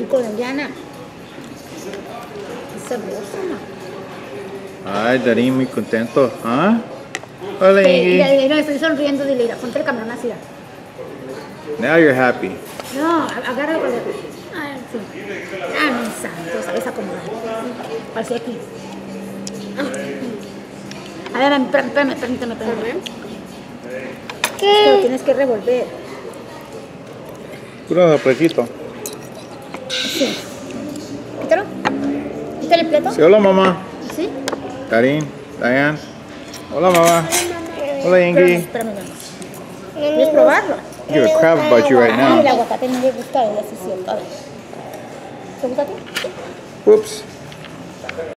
colombiana. Es sabrosa. Ay, Darín, muy contento. ¿Ah? Hola, Mira, Ingrid. no, estoy sonriendo, dile, mira, ponte el camarón así. Now you're happy. No, agárralo con el... Ah, sí. Ah, mi santo, sabes acomodar. Así aquí. A ver, permítame. ¿Qué? Es que lo tienes que revolver. Puro sorpresito. Sí. Quítalo. Quítale el plato. Sí, hola, mamá. ¿Sí? Darín, Diane. Hola, mamá. Hola, Ingrid. Espérame. ¿Quieres probarlo? Give a crap about you right Ay, el now. aguacate no le gusta a ella, sí es cierto. A ver. ¿Te gusta a ti? Whoops.